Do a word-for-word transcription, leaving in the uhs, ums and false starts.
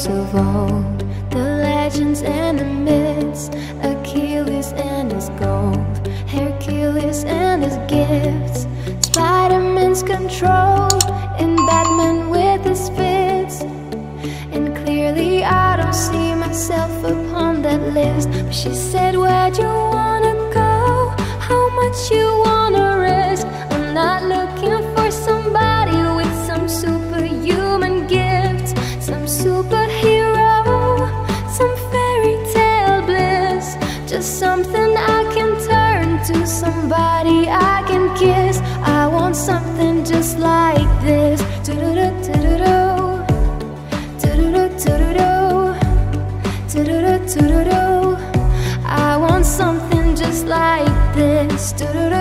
heroes of old, the legends and the myths, Achilles and his gold, Hercules and his gifts, Spider-Man's control, and Batman with his fits. And clearly I don't see myself upon that list. But she said, where'd you wanna go? How much you wanna risk? I'm not looking for somebody with some superhuman gifts, some superhero, some fairy tale bliss. Just something I can turn to, somebody I can kiss. I want something just like this. Do-do-do, do-do-do, do-do-do, do-do-do, do-do-do, do-do-do. I want something just like this. Do-do-do.